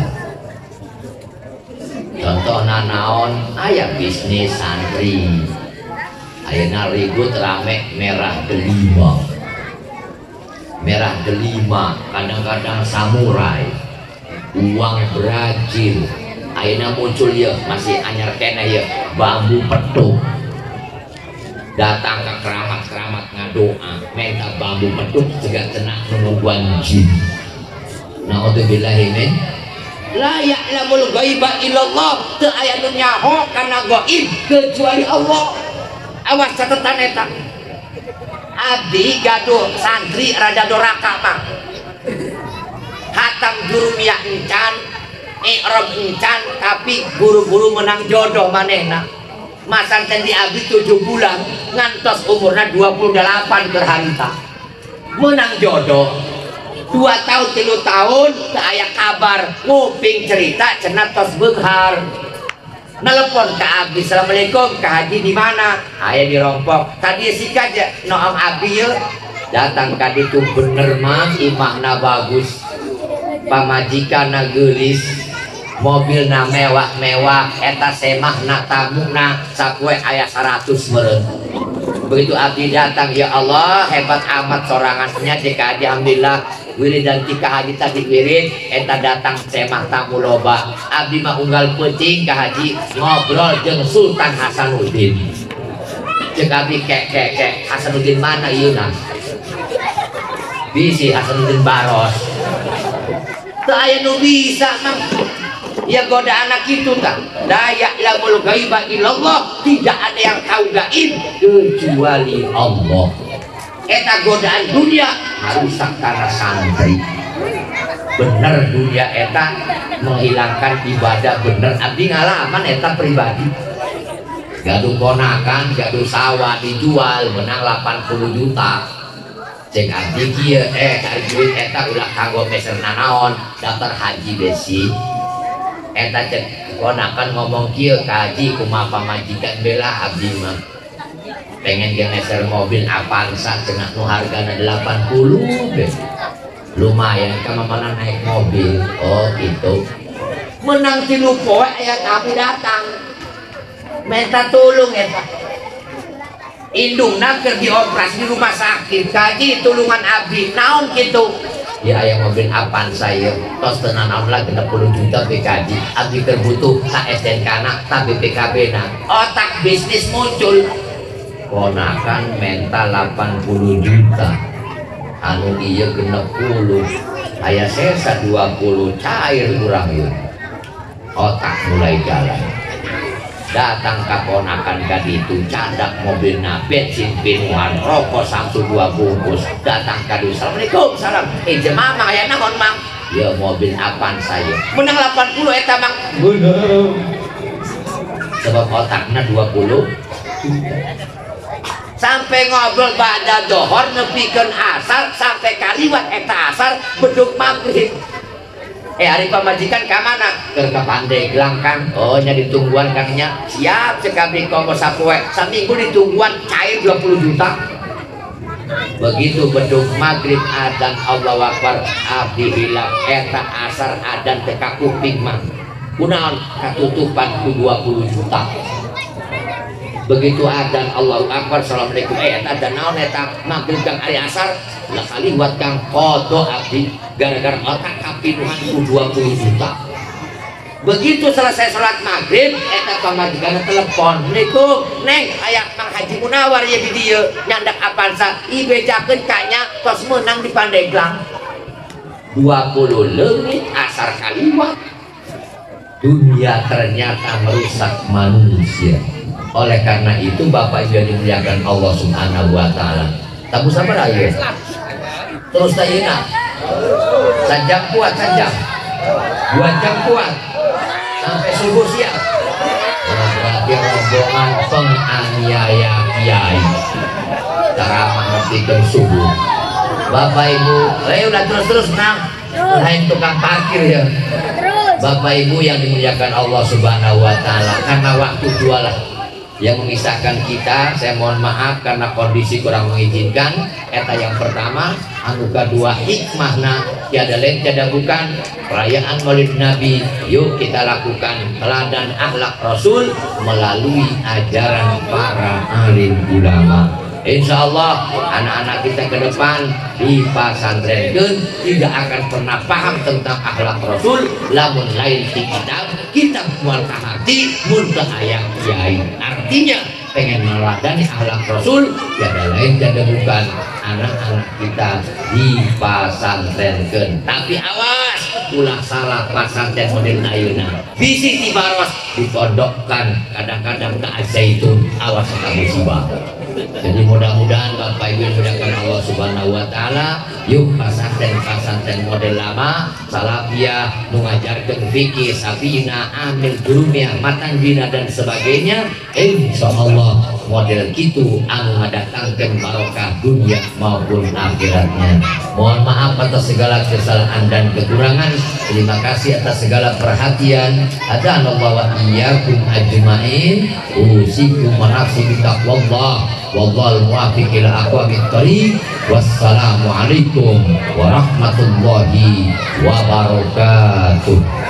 Contohna naon? Aya bisnis santri, ayeuna ribut rame merah delima, merah delima, kadang-kadang samurai, uang Brazil. Ayeuna muncul ya masih anyar kena ya bambu petuk. Datang ke keramat-keramat ngadoa minta bambu petuk juga kena menungguan jin. Naudzubillahi min la ya'lamul ghaiba illallah, teu aya nu nyaho kana gaib kecuali Allah. Awas catatan eta. Abdi gaduh santri rada doraka mah. Hatam jurumiyah encan, i'rab encan, tapi guru-guru menang jodoh manehna. Masan di abdi tujuh bulan ngantos umurna dua puluh delapan berharita. Menang jodoh dua tahun tilu tahun teu aya kabar, nguping cerita cenah tos beunghar. Nelpon ke abdi, assalamualaikum, ke haji di mana? Aya di Rompok. Tadi sika aja noam abdi yeuh. Datang ka ditu bener mah imahna bagus, pamajikanna geulis, mobilna mewah-mewah, eta semahna tamuna sapoe aya seratus meureun. Begitu abdi datang, ya Allah hebat amat sorangannya cek haji, alhamdulillah wiridan tika haji tadi wirid eta datang semah tamu loba. Abdi mah unggal peuting ka haji ngobrol jeung Sultan Hasanuddin. Cek abdi kek kek kek Hasanuddin mana ieu na? Bisi Hasanuddin Baros. Teu aya nu bisa mah. Ya goda anak itu tak daya lamul ghaiba illallah, tidak ada yang tahu gaib kecuali Allah. Eta godaan dunia harusak karena santri. Bener dunia eta menghilangkan ibadah bener. Abdi ngalaman eta pribadi. Gaduh ponakan, gaduh sawah dijual menang delapan puluh juta. Cek abdi kieu eh cari duit eta ulah kanggo meser nanaon daftar haji besi. Eta cek ponakan ngomong kieu ka haji kumaha pamajikan bela abdi mah pengen geneser mobil Avanza cenah nu hargana delapan puluh deh. Lumayan ka mana naik mobil. Oh gitu. Menang tilu poe aya tamu datang minta tolong eta. Indungna keur dioperasi di rumah sakit, kaji tulungan abdi naon kitu. Ya aya mobil Avanza ieu tos teu nanaon lah genep puluh juta B K J. Abdi keur butuh ka S N K-na ka B P K B-na. Otak bisnis muncul. Ponakan mental delapan puluh juta, anu iya genep puluh, aya sesa dua puluh, cair kurang yuk. Otak mulai jalan. Datang ke ponakan kaditu, candak mobilnya, bensin pinuhan, rokok Samsu dua bungkus. Datang kaditu, assalamualaikum, salam. Eh jemaah mang aya naon mang? Ya mobil apaan saya? Menang delapan puluh eta mang. Bener. Sebab otaknya dua puluh juta. Sampai ngobrol pada dohor nepikeun asar sampai kaliwat eta asar bedug maghrib. Eh hari pamajikan ke mana? Ke Pandeglang kan. Oh nya ditungguan katanya. Siap sekali kongko sapoe. Saminggu ditungguan cair dua puluh juta. Begitu beduk maghrib adzan Allahu Akbar abdi hilang eta asar adzan teka kuping mah. Kunaon katutupan ku dua puluh juta. Begitu adzan Allahu Akbar assalamualaikum eh eta adzan naon eta maghrib kang ari asar lah kali buat kang kodo abdi gara-gara otak kapinuhan ku dua puluh juta. Begitu selesai sholat maghrib eta pamajikanna telepon, "Assalamualaikum Neng, aya Mang Haji Munawar ya di dieu nyandak apansa i bejakeun kanya tos meunang di Pandeglang." dua puluh leungit asar kaliwat. Dunia ternyata merusak manusia. Oleh karena itu Bapak Ibu yang dimuliakan Allah Subhanahu wa taala. Tabu sabar aja. Terus tayina. Sajam kuat sajam. Dua jam kuat. Sampai subuh siap. Berarti rombongan penganiaya kiai. Ceramah ngertikeun subuh. Bapak Ibu, eh udah terus-terus nah. Lain tukang parkir ya. Bapak Ibu yang dimuliakan Allah Subhanahu wa taala, karena waktu jualah yang memisahkan kita, saya mohon maaf karena kondisi kurang mengizinkan. Eta yang pertama, anu kedua hikmahna tiada lain tiada bukan perayaan Maulid Nabi. Yuk kita lakukan teladan akhlak Rasul melalui ajaran para alim ulama. Insya Allah anak-anak kita ke depan di pesantren tidak akan pernah paham tentang akhlak Rasul lamun lain di kitab kitab mual hati muntah ayat kiai. Artinya pengen meladani akhlak Rasul tiada lain tiada bukan anak-anak kita di pesantren. Tapi awas ulah salah pesantren model ayeuna bisi tibaros dipondokkan kadang-kadang ke Zaitun, awas ka musibah. Jadi mudah-mudahan Bapak Ibu yang dimuliakan Allah Subhanahu wa taala, yuk pesantren-pesantren model lama, salafiyah, mengajarkan fikih, safina, amil, jurumiyah, matan bina dan sebagainya. Insyaallah model kitu anu ngadatangkeun barokah dunia maupun akhiratnya. Mohon maaf atas segala kesalahan dan kekurangan. Terima kasih atas segala perhatian. Hadanallahu wa iyyakum ajmain. Usikum wa nafsi bitaqwallah. Wallahul muwaffiq ila aqwamit thoriq. Wassalamualaikum warahmatullahi wabarakatuh.